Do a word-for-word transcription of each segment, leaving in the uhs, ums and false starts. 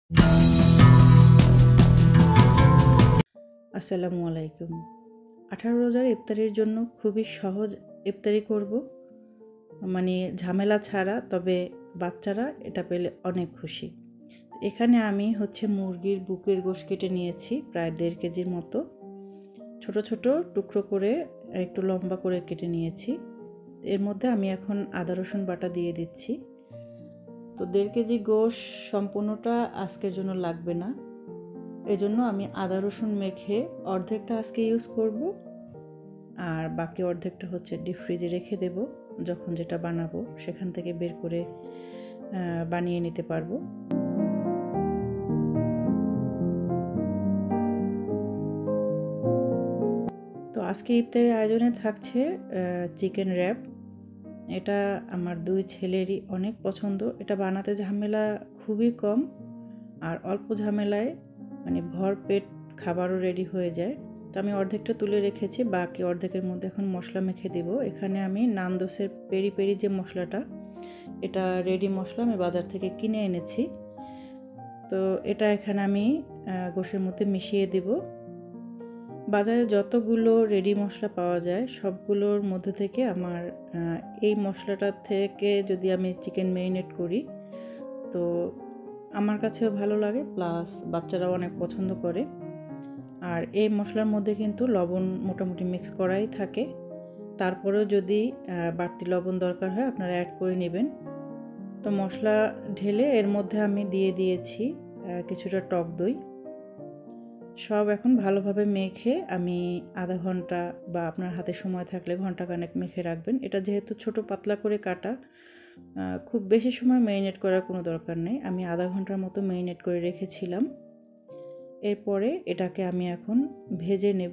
আসসালামু আলাইকুম। আঠারো রোজার ইফতারির জন্য খুবই সহজ ইফতারি করব, মানে ঝামেলা ছাড়া। তবে বাচ্চারা এটা পেলে অনেক খুশি। এখানে আমি হচ্ছে মুরগির বুকের গোশত কেটে নিয়েছি প্রায় দেড় কেজির মতো। ছোট ছোট টুকরো করে একটু লম্বা করে কেটে নিয়েছি। এর মধ্যে আমি এখন আদা রসুন বাটা দিয়ে দিচ্ছি। তো দেড় কেজি গোশত সম্পূর্ণটা আজকের জন্য লাগবে না, এজন্য আমি আদা রসুন মেখে অর্ধেকটা আজকে ইউজ করব, আর বাকি অর্ধেকটা হচ্ছে ডিপ ফ্রিজে রেখে দেব। যখন যেটা বানাবো সেখান থেকে বের করে বানিয়ে নিতে পারবো। তো আজকে ইফতারের আয়োজনে থাকছে চিকেন র্যাপ। এটা আমার দুই ছেলেরই অনেক পছন্দ। এটা বানাতে ঝামেলা খুবই কম, আর অল্প ঝামেলায় মানে ভরপেট খাবারও রেডি হয়ে যায়। তো আমি অর্ধেকটা তুলে রেখেছি, বাকি অর্ধেকের মধ্যে এখন মশলা মেখে দেব। এখানে আমি নানদোসের পেরি পেরি যে মশলাটা, এটা রেডি মশলা আমি বাজার থেকে কিনে এনেছি। তো এটা এখানে আমি গোশের মধ্যে মিশিয়ে দেব। বাজারে যতগুলো রেডি মশলা পাওয়া যায় সবগুলোর মধ্যে থেকে আমার এই মশলাটা থেকে যদি আমি চিকেন ম্যারিনেট করি তো আমার কাছেও ভালো লাগে, প্লাস বাচ্চারাও অনেক পছন্দ করে। আর এই মশলার মধ্যে কিন্তু লবণ মোটামুটি মিক্স করাই থাকে, তারপরেও যদি বাড়তি লবণ দরকার হয় আপনারা অ্যাড করে নেবেন। তো মশলা ঢেলে এর মধ্যে আমি দিয়ে দিয়েছি কিছুটা টক দই। সব এখন ভালোভাবে মেখে আমি আধা ঘন্টা বা আপনার হাতে সময় থাকলে ঘন্টা খানেক মেখে রাখবেন। এটা যেহেতু ছোট পাতলা করে কাটা, খুব বেশি সময় ম্যারিনেট করার কোনো দরকার নেই। আমি আধা ঘন্টার মতো ম্যারিনেট করে রেখেছিলাম। এরপরে এটাকে আমি এখন ভেজে নেব।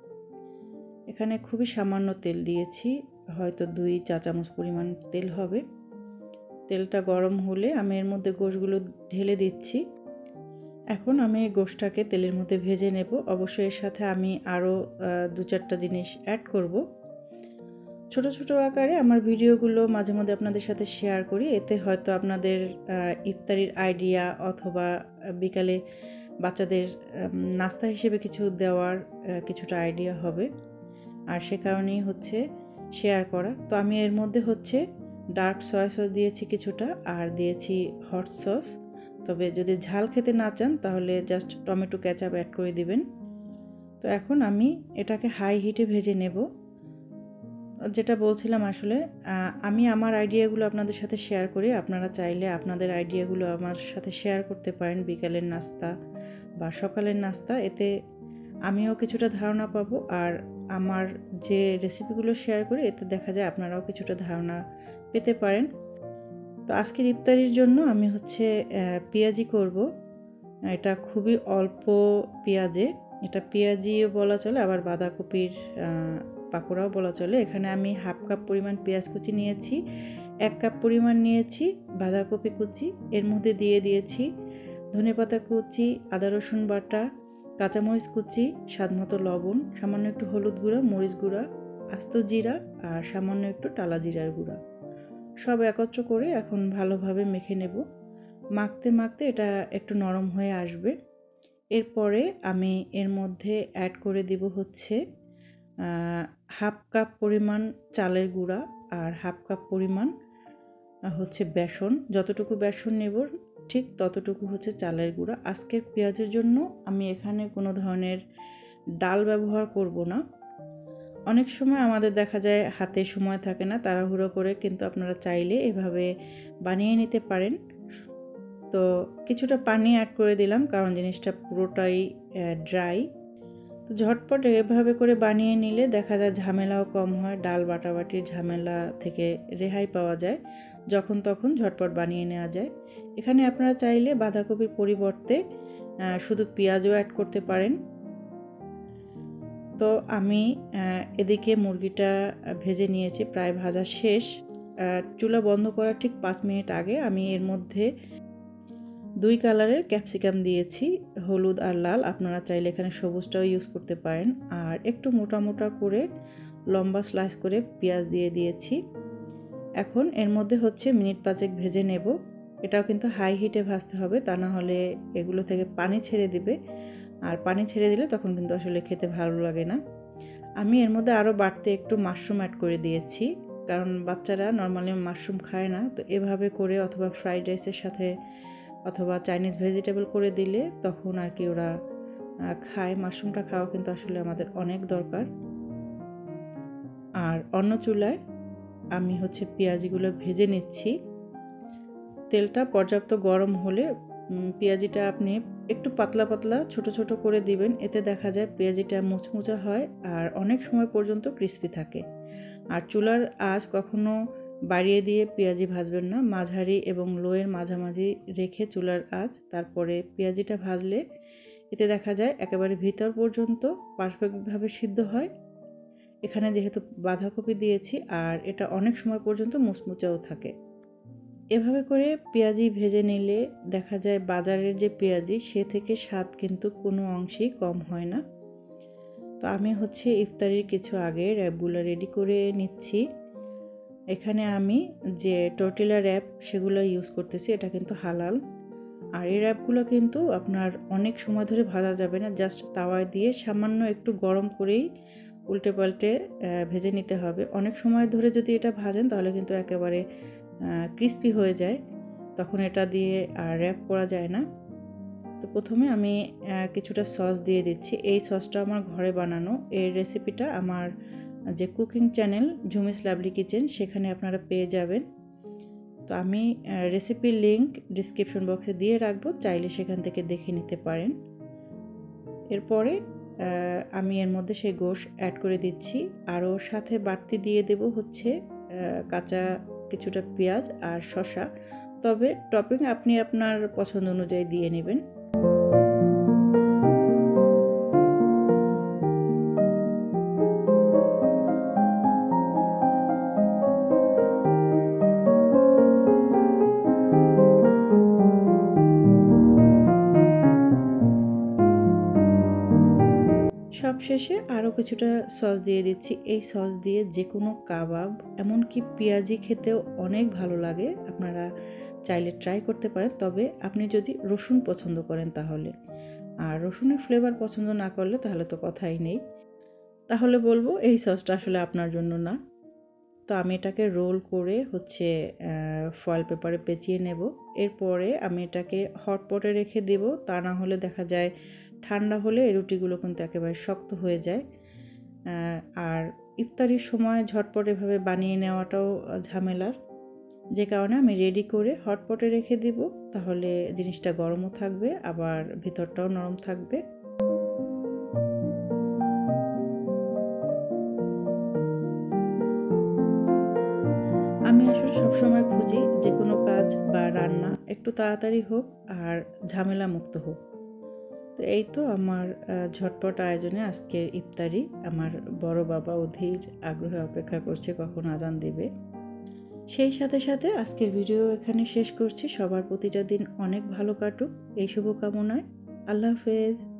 এখানে খুবই সামান্য তেল দিয়েছি, হয়তো দুই চা চামচ পরিমাণ তেল হবে। তেলটা গরম হলে আমি এর মধ্যে গোশগুলো ঢেলে দিচ্ছি। এখন আমি গোশটাকে তেলের মধ্যে ভেজে নেব। অবশ্যই এর সাথে আমি আরও দু চারটা জিনিস অ্যাড করব। ছোট ছোট আকারে আমার ভিডিওগুলো মাঝে মধ্যে আপনাদের সাথে শেয়ার করি, এতে হয়তো আপনাদের ইফতারির আইডিয়া অথবা বিকালে বাচ্চাদের নাস্তা হিসেবে কিছু দেওয়ার কিছুটা আইডিয়া হবে, আর সে কারণেই হচ্ছে শেয়ার করা। তো আমি এর মধ্যে হচ্ছে ডার্ক সয়া সস দিয়েছি কিছুটা, আর দিয়েছি হট সস। তবে যদি ঝাল খেতে না চান তাহলে জাস্ট টমেটো কেচাপ অ্যাড করে দিবেন। তো এখন আমি এটাকে হাই হিটে ভেজে নেব। যেটা বলছিলাম, আসলে আমি আমার আইডিয়াগুলো আপনাদের সাথে শেয়ার করি। আপনারা চাইলে আপনাদের আইডিয়াগুলো আমার সাথে শেয়ার করতে পারেন বিকালের নাস্তা বা সকালের নাস্তা, এতে আমিও কিছুটা ধারণা পাবো, আর আমার যে রেসিপিগুলো শেয়ার করি এতে দেখা যায় আপনারাও কিছুটা ধারণা পেতে পারেন। তো আজকের ইফতারির জন্য আমি হচ্ছে পেঁয়াজি করব। এটা খুবই অল্প পেঁয়াজে, এটা পেঁয়াজিও বলা চলে আবার বাঁধাকপির পাকোড়াও বলা চলে। এখানে আমি হাফ কাপ পরিমাণ পেঁয়াজ কুচি নিয়েছি, এক কাপ পরিমাণ নিয়েছি বাঁধাকপি কুচি, এর মধ্যে দিয়ে দিয়েছি ধনেপাতা কুচি, আদা রসুন বাটা, কাঁচামরিচ কুচি, স্বাদমতো লবণ, সামান্য একটু হলুদ গুঁড়া, মরিচ গুঁড়া, আস্ত জিরা আর সামান্য একটু টালা জিরার গুঁড়া, সব একত্র করে এখন ভালোভাবে মেখে নেব। মাখতে মাখতে এটা একটু নরম হয়ে আসবে। এরপরে আমি এর মধ্যে অ্যাড করে দিব হচ্ছে হাফ কাপ পরিমাণ চালের গুঁড়া আর হাফ কাপ পরিমাণ হচ্ছে বেসন। যতটুকু বেসন নেব ঠিক ততটুকু হচ্ছে চালের গুঁড়া। আজকের পেঁয়াজের জন্য আমি এখানে কোনো ধরনের ডাল ব্যবহার করব না। অনেক সময় আমাদের দেখা যায় হাতে সময় থাকে না, তাড়াহুড়ো করে কিন্তু আপনারা চাইলে এভাবে বানিয়ে নিতে পারেন। তো কিছুটা পানি অ্যাড করে দিলাম কারণ জিনিসটা পুরোটাই ড্রাই। তো ঝটপট এভাবে করে বানিয়ে নিলে দেখা যায় ঝামেলাও কম হয়, ডাল বাটাবাটির ঝামেলা থেকে রেহাই পাওয়া যায়, যখন তখন ঝটপট বানিয়ে নেওয়া যায়। এখানে আপনারা চাইলে বাঁধাকপির পরিবর্তে শুধু পেঁয়াজও অ্যাড করতে পারেন। তো আমি এদিকে মুরগিটা ভেজে নিয়েছি, প্রায় ভাজা শেষ। চুলা বন্ধ করার ঠিক পাঁচ মিনিট আগে আমি এর মধ্যে দুই কালারের ক্যাপসিকাম দিয়েছি, হলুদ আর লাল। আপনারা চাইলে এখানে সবুজটাও ইউজ করতে পারেন। আর একটু মোটা মোটা করে লম্বা স্লাইস করে পেঁয়াজ দিয়ে দিয়েছি। এখন এর মধ্যে হচ্ছে মিনিট পাঁচেক ভেজে নেব। এটাও কিন্তু হাই হিটে ভাজতে হবে, তা না হলে এগুলো থেকে পানি ছেড়ে দিবে, আর পানি ছেড়ে দিলে তখন কিন্তু আসলে খেতে ভালো লাগে না। আমি এর মধ্যে আরও বাড়তে একটু মাশরুম অ্যাড করে দিয়েছি, কারণ বাচ্চারা নর্মালি মাশরুম খায় না, তো এভাবে করে অথবা ফ্রাইড রাইসের সাথে অথবা চাইনিজ ভেজিটেবল করে দিলে তখন আর কি ওরা খায়। মাশরুমটা খাওয়া কিন্তু আসলে আমাদের অনেক দরকার। আর অন্য চুলায় আমি হচ্ছে পেঁয়াজিগুলো ভেজে নিচ্ছি। তেলটা পর্যাপ্ত গরম হলে পেঁয়াজিটা আপনি একটু পাতলা পাতলা ছোট ছোট করে দিবেন, এতে দেখা যায় পেঁয়াজিটা মুচমুচা হয় আর অনেক সময় পর্যন্ত ক্রিস্পি থাকে। আর চুলার আঁচ কখনো বাড়িয়ে দিয়ে পেঁয়াজি ভাজবেন না, মাঝারি এবং লোয়ের মাঝামাঝি রেখে চুলার আঁচ তারপরে পেঁয়াজিটা ভাজলে এতে দেখা যায় একেবারে ভিতর পর্যন্ত পারফেক্টভাবে সিদ্ধ হয়। এখানে যেহেতু বাঁধাকপি দিয়েছি আর এটা অনেক সময় পর্যন্ত মুচমুচাও থাকে। এভাবে করে পেঁয়াজি ভেজে নিলে দেখা যায় বাজারের যে পেঁয়াজি সে থেকে স্বাদ কিন্তু কোনো অংশেই কম হয় না। তো আমি হচ্ছে ইফতারির কিছু আগে র্যাপগুলো রেডি করে নিচ্ছি। এখানে আমি যে টর্টিলা র্যাপ সেগুলো ইউজ করতেছি, এটা কিন্তু হালাল। আর এই র্যাপগুলো কিন্তু আপনার অনেক সময় ধরে ভাজা যাবে না, জাস্ট তাওয়ায় দিয়ে সামান্য একটু গরম করেই উল্টে পাল্টে ভেজে নিতে হবে। অনেক সময় ধরে যদি এটা ভাজেন তাহলে কিন্তু একেবারে ক্রিস্পি হয়ে যায়, তখন এটা দিয়ে আর র্যাপ করা যায় না। তো প্রথমে আমি কিছুটা সস দিয়ে দিচ্ছি। এই সসটা আমার ঘরে বানানো, এর রেসিপিটা আমার যে cooking channel Jhumi's lovely kitchen সেখানে আপনারা পেয়ে যাবেন। তো আমি রেসিপির লিঙ্ক ডিসক্রিপশন বক্সে দিয়ে রাখবো, চাইলে সেখান থেকে দেখে নিতে পারেন। এরপরে আমি এর মধ্যে সেই গোশ অ্যাড করে দিচ্ছি, আরও সাথে বাড়তি দিয়ে দেব হচ্ছে কাঁচা কিছুটা পেঁয়াজ আর শসা, তবে টপিং আপনি আপনার পছন্দ অনুযায়ী দিয়ে নেবেন। সবশেষে আরও কিছুটা সস দিয়ে দিচ্ছি। এই সস দিয়ে যে কোনো কাবাব এমনকি পেঁয়াজি খেতেও অনেক ভালো লাগে, আপনারা চাইলে ট্রাই করতে পারেন, তবে আপনি যদি রসুন পছন্দ করেন তাহলে। আর রসুনের ফ্লেভার পছন্দ না করলে তাহলে তো কথাই নেই, তাহলে বলবো এই সসটা আসলে আপনার জন্য না। তো আমি এটাকে রোল করে হচ্ছে ফয়েল পেপারে পেঁচিয়ে নেব। এরপরে আমি এটাকে হটপটে রেখে দেব, তা না হলে দেখা যায় ঠান্ডা হলে এই রুটিগুলো কিন্তু একেবারে শক্ত হয়ে যায়। আর ইফতারির সময় ঝটপট এভাবে বানিয়ে নেওয়াটাও ঝামেলার, যে কারণে আমি রেডি করে হটপটে রেখে দিব, তাহলে জিনিসটা গরমও থাকবে আবার ভিতরটাও নরম থাকবে। আমি আসলে সবসময় খুঁজি যে কোনো কাজ বা রান্না একটু তাড়াতাড়ি হোক আর ঝামেলা মুক্ত হোক। তো এই তো আমার ঝটপট আয়োজনে আজকের ইফতারি। আমার বড় বাবা অধীর আগ্রহে অপেক্ষা করছে কখন আজান দিবে। সেই সাথে সাথে আজকের ভিডিও এখানে শেষ করছি। সবার প্রতিটা দিন অনেক ভালো কাটুক এই শুভকামনায়। আল্লাহ হাফেজ।